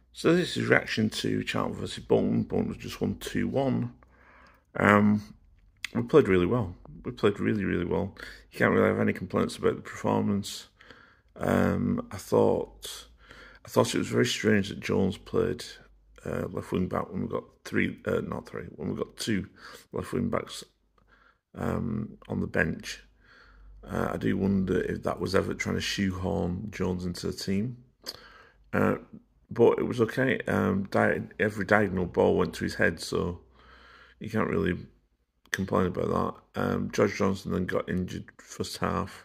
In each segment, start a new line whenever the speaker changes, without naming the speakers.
So this is reaction to Charlton versus Bolton. Bolton just won 2-1. Um, we played really well. We played really, really well. You can't really have any complaints about the performance. I thought it was very strange that Jones played left wing back when we got when we got two left wing backs on the bench. I do wonder if that was ever trying to shoehorn Jones into the team. But it was okay. Every diagonal ball went to his head, so you can't really complain about that. George Johnson then got injured first half.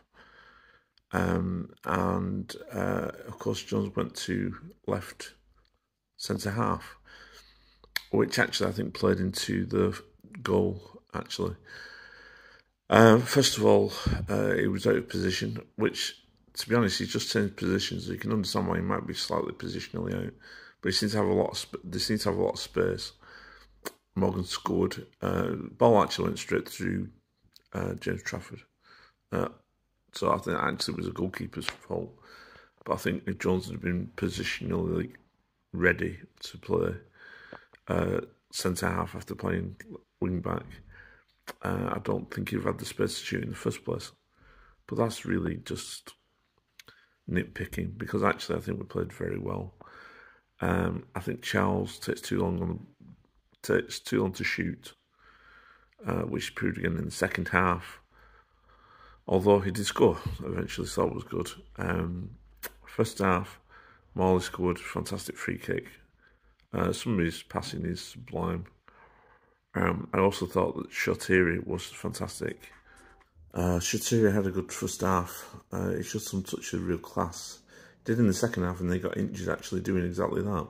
Of course, Jones went to left centre half, which actually I think played into the goal, actually. First of all, he was out of position, which, to be honest, he's just changed positions. So you can understand why he might be slightly positionally out, but he seems to have a lot of they seem to have a lot of space. Morgan scored. Ball actually went straight through James Trafford. So I think actually it was a goalkeeper's fault. But I think if Jones had been positionally ready to play centre half after playing wing back, I don't think he'd have had the space to shoot in the first place. But that's really just nitpicking, because actually I think we played very well. I think Charles takes too long to shoot, which proved again in the second half. Although he did score eventually, so that was good. First half, Morley scored a fantastic free kick. Some of his passing is sublime. I also thought that Shaqiri was fantastic. Shaqiri had a good first half. He showed some touch of real class. He did in the second half, and they got injured actually doing exactly that.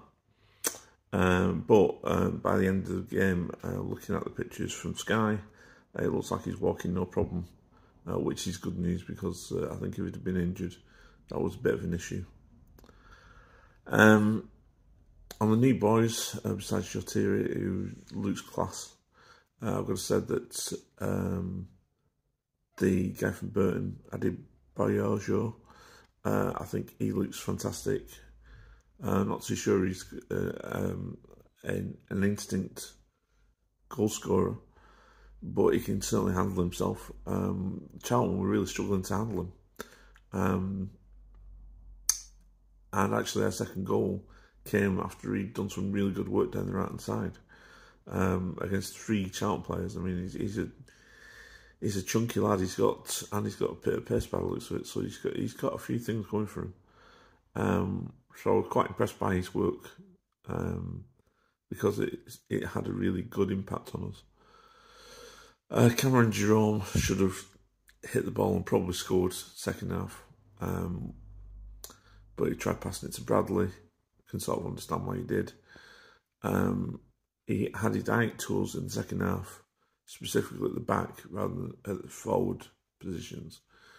But by the end of the game, looking at the pictures from Sky, it looks like he's walking no problem, which is good news, because I think if he'd have been injured, that was a bit of an issue. On the new boys, besides Shaqiri, who looks class, I've got to say that the guy from Burton, Adebayo, I think he looks fantastic. Not too sure he's an instinct goal scorer, but he can certainly handle himself. Charlton were really struggling to handle him. And actually our second goal came after he'd done some really good work down the right-hand side against three Charlton players. I mean, he's a chunky lad. He's got a bit of pace by the looks of it, so he's got a few things going for him. So I was quite impressed by his work, because it had a really good impact on us. Cameron Jerome should have hit the ball and probably scored second half, but he tried passing it to Bradley. Can sort of understand why he did. He had his eye tools in the second half, specifically at the back rather than at the forward positions.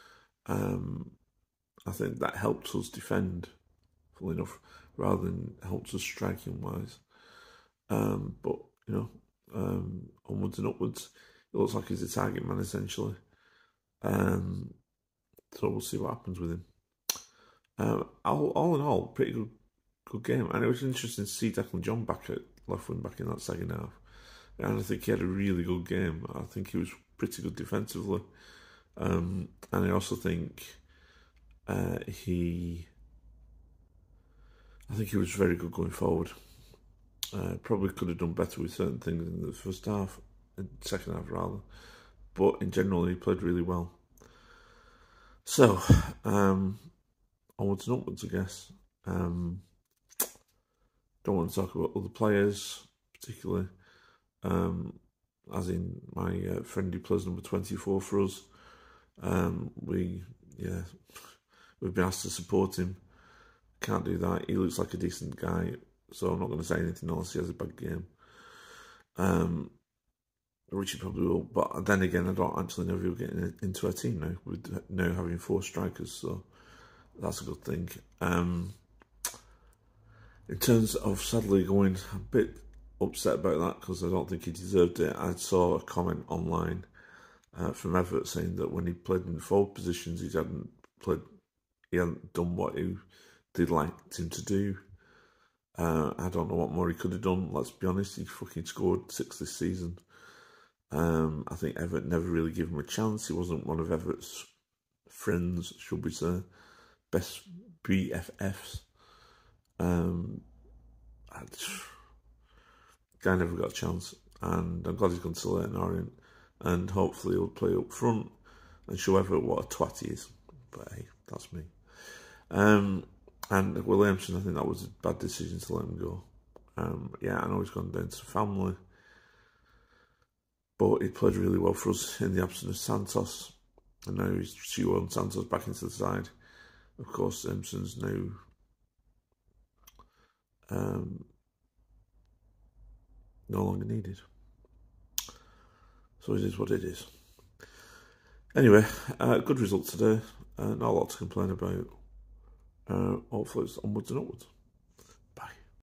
I think that helped us defend, full enough, rather than helped us striking wise. But you know, onwards and upwards, it looks like he's a target man essentially. So we'll see what happens with him. All in all, pretty good game, and it was interesting to see Declan John back at left wing back in that second half. And I think he had a really good game. I think he was pretty good defensively, and I also think he was very good going forward. Probably could have done better with certain things in the first half, second half rather, but in general he played really well. So onwards and upwards, I guess. Don't want to talk about other players particularly, as in my friend who plays number 24 for us. We've been asked to support him. Can't do that. He looks like a decent guy, so I'm not going to say anything unless he has a bad game. Which he probably will. But then again, I don't actually know if he'll get into our team now, with now having 4 strikers, so that's a good thing. In terms of Sadler going, I'm a bit upset about that, because I don't think he deserved it. I saw a comment online from Everett saying that when he played in the forward positions, he hadn't done what they'd liked him to do. I don't know what more he could have done. Let's be honest, he fucking scored 6 this season. I think Everton never really gave him a chance. He wasn't one of Everton's friends, should we say, best BFFs. Guy never got a chance, and I'm glad he's gone to Leyton Orient, and hopefully he'll play up front and show Everton what a twat he is. But hey, that's me. And Williamson, I think that was a bad decision to let him go. Yeah, I know he's gone down to family, but he played really well for us in the absence of Santos, and now he's shoehorned Santos back into the side. Of course, Simpson's now no longer needed. So it is what it is. Anyway, good result today. Not a lot to complain about. Hopefully it's onwards and upwards.